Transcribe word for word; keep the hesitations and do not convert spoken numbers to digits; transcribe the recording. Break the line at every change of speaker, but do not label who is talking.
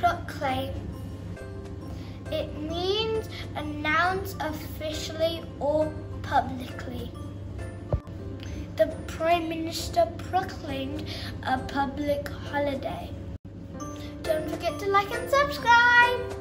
proclaim. It means announce officially or publicly. The Prime Minister proclaimed a public holiday. Don't forget to like and subscribe.